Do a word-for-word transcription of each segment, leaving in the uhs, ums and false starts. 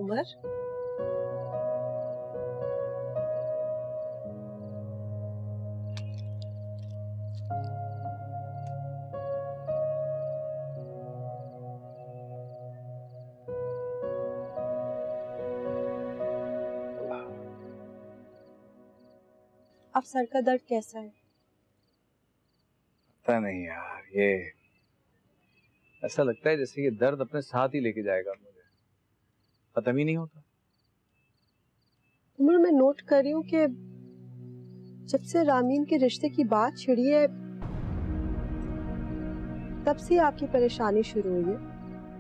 उमर? अब सर का दर्द कैसा है? पता नहीं यार, ये ऐसा लगता है जैसे ये दर्द अपने साथ ही लेके जाएगा, मुझे खत्म ही नहीं होता। उमर, मैं नोट कर रही हूँ कि जब से रामीन के रिश्ते की बात छिड़ी है तब से आपकी परेशानी शुरू हुई है।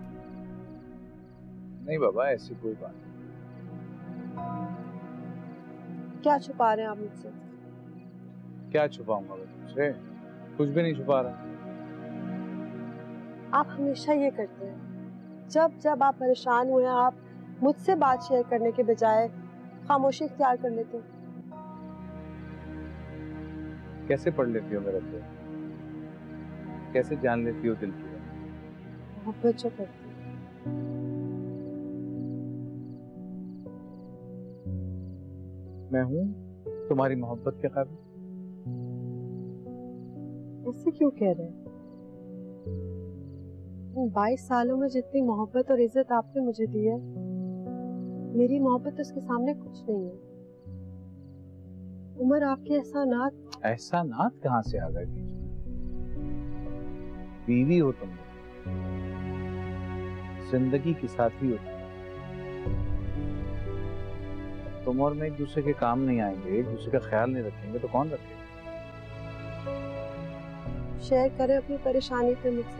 नहीं बाबा, ऐसी कोई बात नहीं। क्या छुपा रहे हैं आप मुझसे? क्या छुपाऊंगा मैं तुमसे? कुछ भी नहीं छुपा रहा। आप हमेशा ये करते हैं, जब जब आप परेशान हुए आप मुझसे बात शेयर करने के बजाय खामोशी इख्तियार कर लेते हैं। कैसे पढ़ लेती हो मेरा दिल? कैसे जान लेती हो दिल की बात? मोहब्बत जो करती है। मैं हूँ तुम्हारी मोहब्बत के काबिल? ऐसे क्यों कह रहे हैं? बाईस सालों में जितनी मोहब्बत और इज्जत आपने मुझे दी है, मेरी मोहब्बत उसके सामने कुछ नहीं है। उमर, आपके एहसानात एहसानात कहाँ से आ गए बीच में? बीवी हो तुम, जिंदगी की साथी हो तुम, और मैं एक दूसरे के काम नहीं आएंगे, एक दूसरे का ख्याल नहीं रखेंगे तो कौन रखेगा? शेयर करें अपनी परेशानी पे मुझसे।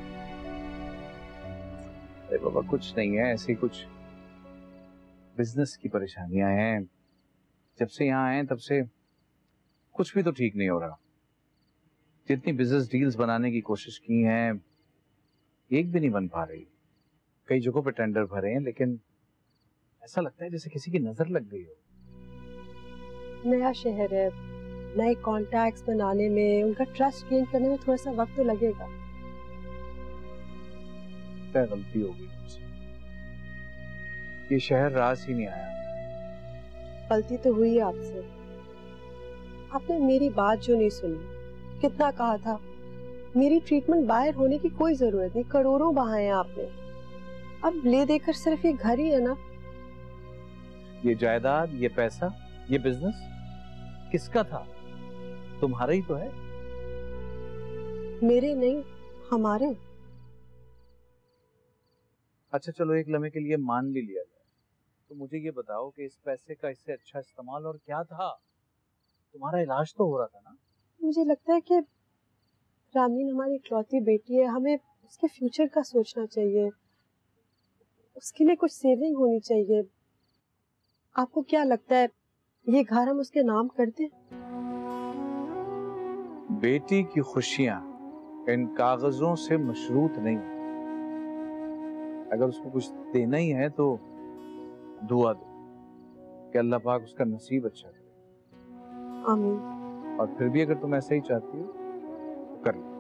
अरे बाबा, कुछ नहीं है, ऐसी कुछ बिजनेस की परेशानियां हैं। जब से यहाँ आए तब से कुछ भी तो ठीक नहीं हो रहा। जितनी बिजनेस डील्स बनाने की कोशिश की हैं, एक भी नहीं बन पा रही। कई जगहों पे टेंडर भरे हैं, लेकिन ऐसा लगता है जैसे किसी की नजर लग गई हो। नया शहर है, नए कॉन्टैक्ट्स बनाने में, उनका ट्रस्ट गेन करने में थोड़ा सा वक्त तो लगेगा। क्या गलती हो गई मुझसे? ये शहर रास ही नहीं आया। गलती तो हुई है आपसे। आपने मेरी बात जो नहीं सुनी। कितना कहा था मेरी ट्रीटमेंट बाहर होने की कोई जरूरत नहीं, करोड़ों बहाए हैं आपने। अब ले देकर सिर्फ ये घर ही है ना। ये जायदाद, ये पैसा, ये बिजनेस किसका था? तुम्हारा ही तो है। मेरे नहीं, हमारे। अच्छा चलो, एक लम्हे के लिए मान भी लिया जाए, तो मुझे ये बताओ कि इस पैसे का इससे अच्छा इस्तेमाल और क्या था? तुम्हारा इलाज तो हो रहा था ना? मुझे लगता है कि रामीन हमारी इकलौती बेटी है, हमें उसके फ्यूचर का सोचना चाहिए, उसके लिए कुछ सेविंग होनी चाहिए। आपको क्या लगता है ये घर हम उसके नाम कर दें? बेटी की खुशियां इन कागजों से मशरूत नहीं। अगर उसको कुछ देना ही है तो दुआ दो कि अल्लाह पाक उसका नसीब अच्छा करे। आमीन। और फिर भी अगर तुम ऐसा ही चाहती हो तो कर लो।